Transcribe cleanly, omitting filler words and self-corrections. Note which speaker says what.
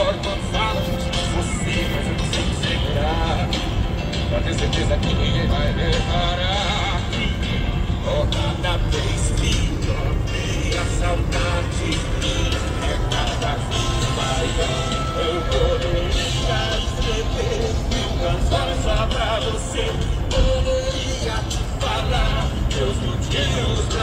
Speaker 1: choro quando falo de você, mas eu consigo segurar. Pra ter certeza que ninguém vai reparar. Oh, cada vez que tropei a saudade é cada vez maior. Eu vou deixar de escrever 1000 canções só pra você. Poderia te falar meus motivos.